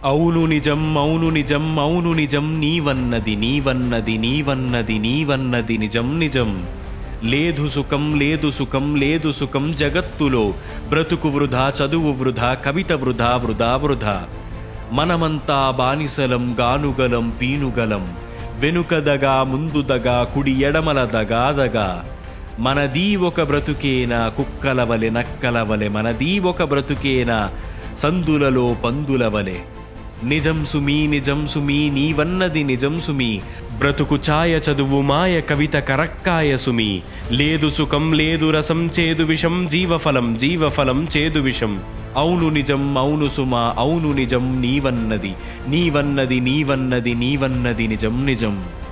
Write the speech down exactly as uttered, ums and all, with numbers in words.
అవును నిజం అవును నిజం అవును నిజం నీవన్నది నీవన్నది నీవన్నది నీవన్నది నిజం నిజం. లేదు సుఖం లేదు సుఖం లేదు సుఖం జగత్తులో, బ్రతుకు వృధా చదువు వృధా కవిత వృధా వృధా వృధా. మనమంతా బానిసలం గానుగలం పీనుగలం, వెనుకదగా ముందుదగా కుడి ఎడమల దగాదగా. మనదీ ఒక బ్రతుకేనా కుక్కలవలె నక్కలవలె, మనదీ ఒక బ్రతుకేనా సందులలో పందులవలె. నిజం సుమీ నిజం సుమీ నీవన్నది నిజం సుమీ, బ్రతుకు ఛాయ చదువు మాయ కవిత కరక్కాయ సుమీ. లేదు సుఖం లేదు రసం చేదు విషం, జీవఫలం జీవఫలం చేదు విషం. అవును నిజం అవును సుమా అవును నిజం నీవన్నది నీవన్నది నీవన్నది నీవన్నది నిజం నిజం.